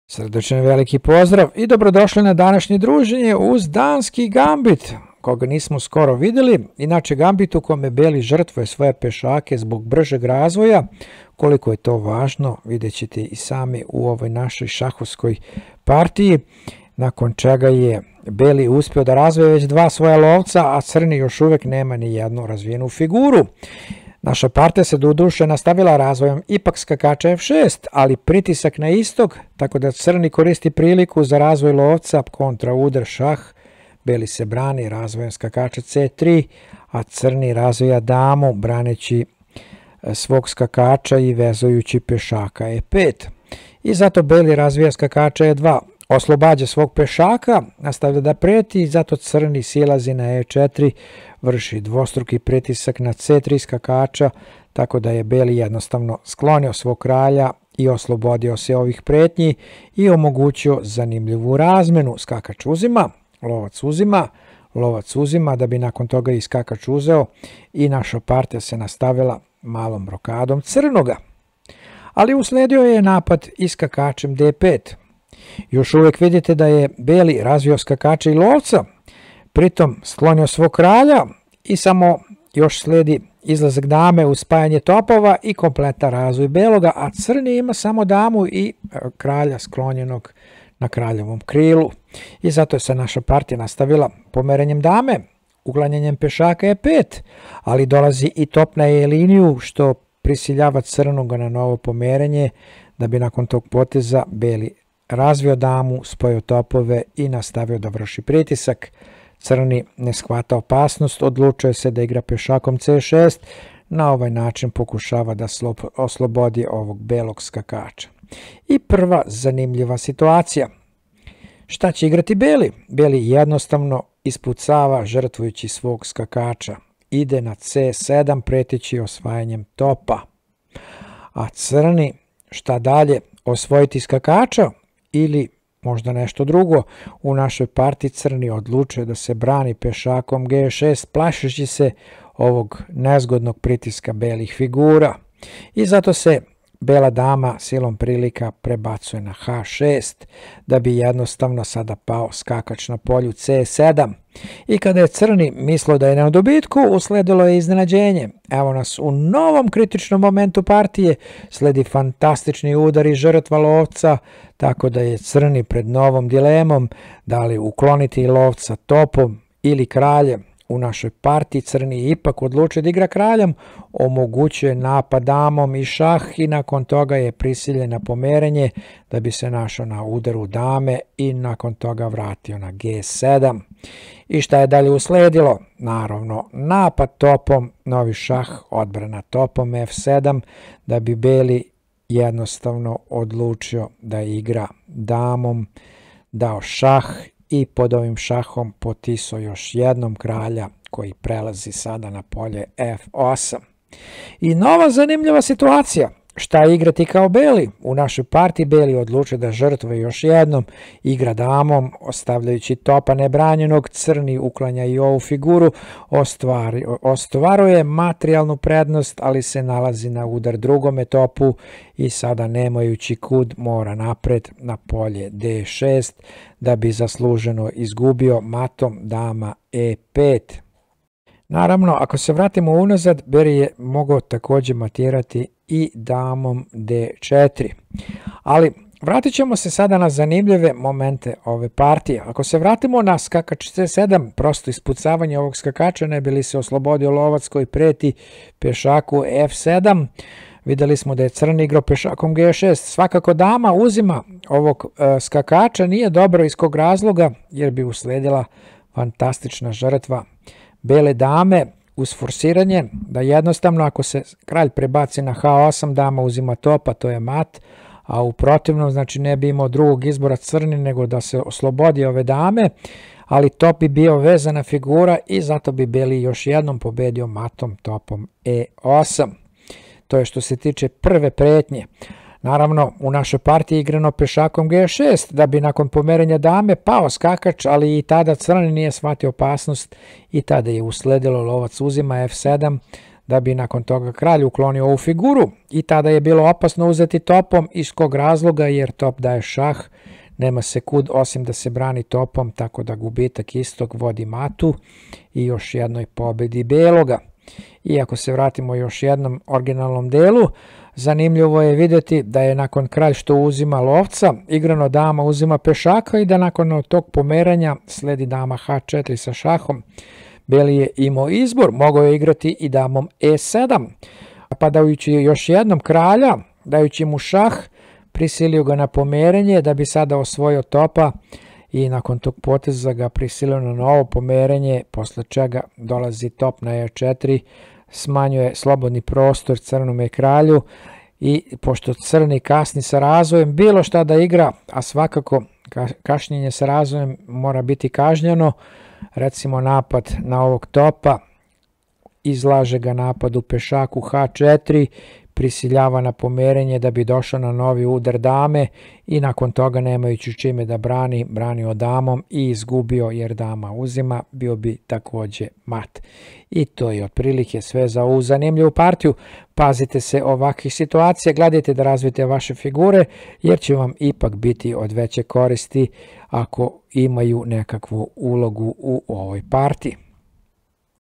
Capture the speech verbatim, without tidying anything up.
Srdačan veliki pozdrav i dobrodošli na današnje druženje uz danski gambit, koga nismo skoro videli. Inače, gambit u kome beli žrtvuje svoje pešake zbog bržeg razvoja. Koliko je to važno, vidjet ćete i sami u ovoj našoj šahovskoj partiji, nakon čega je beli uspio da razvoje već dva svoja lovca, a crni još uvek nema ni jednu razvijenu figuru. Naša partija se doduše nastavila razvojem ipak skakača ef šest, ali pritisak na istok, tako da crni koristi priliku za razvoj lovca kontra udar šah. Beli se brani razvojem skakača ce tri, a crni razvija damu braneći svog skakača i vezujući pešaka e pet. I zato beli razvija skakača e dva, oslobađa svog pešaka, nastavlja da preti i zato crni silazi na e četiri, vrši dvostruki pritisak na ce tri skakača, tako da je beli jednostavno sklonio svog kralja i oslobodio se ovih pretnji i omogućio zanimljivu razmenu. Skakač uzima, lovac uzima, lovac uzima, da bi nakon toga i skakač uzeo i naša partija se nastavila malom rokadom crnoga. Ali usledio je napad i skakačem de pet. Još uvek vidite da je beli razvio skakača i lovca, pritom sklonio svog kralja i samo još sledi izlazak dame uz spajanje topova i kompletan razvoj beloga, a crni ima samo damu i kralja sklonjenog na kraljevom krilu. I zato je se naša partija nastavila pomeranjem dame, uklanjanjem pešaka e pet, ali dolazi i top na e liniju, što prisiljava crnoga na novo pomeranje, da bi nakon tog poteza beli razvio damu, spojio topove i nastavio da vrši pritisak. Crni ne shvata opasnost, odlučuje se da igra pešakom ce šest, na ovaj način pokušava da oslobodi ovog belog skakača. I prva zanimljiva situacija. Šta će igrati beli? Beli jednostavno ispucava žrtvujući svog skakača. Ide na ce sedam preteći osvajanjem topa. A crni šta dalje? Osvojiti skakača ili možda nešto drugo? U našoj partiji crni odlučuje da se brani pešakom ge šest, plašeći se ovog nezgodnog pritiska belih figura. I zato se bela dama silom prilika prebacuje na ha šest, da bi jednostavno sada pao skakač na polju ce sedam. I kada je crni mislio da je na dobitku, usledilo je iznenađenje. Evo nas u novom kritičnom momentu partije, sledi fantastični udar i žrtva lovca, tako da je crni pred novom dilemom da li ukloniti lovca topom ili kraljem. U našoj partiji crni ipak odlučuje da igra kraljem, omogućuje napad damom i šah i nakon toga je prisiljen na pomerenje da bi se našao na udaru dame i nakon toga vratio na ge sedam. I šta je dalje usledilo? Naravno, napad topom, novi šah, odbrana topom ef sedam, da bi beli jednostavno odlučio da igra damom, dao šah i pod ovim šahom potisao još jednom kralja koji prelazi sada na polje ef osam. I nova zanimljiva situacija. Šta igrati kao beli? U našoj partiji beli odlučuje da žrtvuje još jednom, igra damom, ostavljajući topa nebranjenog, crni uklanja i ovu figuru, ostvari, ostvaruje materijalnu prednost, ali se nalazi na udar drugome topu i sada nemajući kud mora napred na polje de šest, da bi zasluženo izgubio matom dama e pet. Naravno, ako se vratimo unazad, beli je mogao također matirati i damom de četiri. Ali vratit ćemo se sada na zanimljive momente ove partije. Ako se vratimo na skakač ce sedam, prosto ispucavanje ovog skakača, ne bi li se oslobodio lovac koji preti pešaku ef sedam. Videli smo da je crni igrao pešakom ge šest. Svakako dama uzima ovog e, skakača, nije dobro iz kog razloga, jer bi usledila fantastična žrtva bele dame uz forsiranje, da jednostavno ako se kralj prebaci na ha osam, dama uzima topa, to je mat, a u protivnom znači ne bi imao drugog izbora crni nego da se oslobodi ove dame, ali top bi bio vezana figura i zato bi beli još jednom pobedio matom topom e osam. To je što se tiče prve pretnje. Naravno, u našoj partiji je igrano pešakom ge šest, da bi nakon pomerenja dame pao skakač, ali i tada crni nije shvatio opasnost i tada je usledilo lovac uzima ef sedam, da bi nakon toga kralj uklonio ovu figuru i tada je bilo opasno uzeti topom, iz kog razloga, jer top daje šah, nema se kud osim da se brani topom, tako da gubitak istog vodi matu i još jednoj pobedi beloga. I ako se vratimo još jednom originalnom delu, zanimljivo je vidjeti da je nakon kralj što uzima lovca, igrano dama uzima pešaka i da nakon tog pomeranja sledi dama ha četiri sa šahom. Beli je imao izbor, mogao je igrati i damom e sedam, pa dajući još jednom kralja, dajući mu šah, prisilio ga na pomerenje da bi sada osvojio topa i nakon tog poteza ga prisilio na novo pomerenje, posle čega dolazi top na e četiri, smanjuje slobodni prostor crnome kralju i pošto crni kasni sa razvojem, bilo šta da igra, a svakako kašnjenje sa razvojem mora biti kažnjeno, recimo napad na ovog topa, izlaže ga napadu pešaku ha četiri, prisiljava na pomerenje da bi došao na novi udar dame i nakon toga nemajući čime da brani, branio damom i izgubio jer dama uzima, bio bi takođe mat. I to je otprilike sve za ovu zanimljivu partiju. Pazite se ovakvih situacija, gledajte da razvijete vaše figure jer će vam ipak biti od veće koristi ako imaju nekakvu ulogu u ovoj partiji.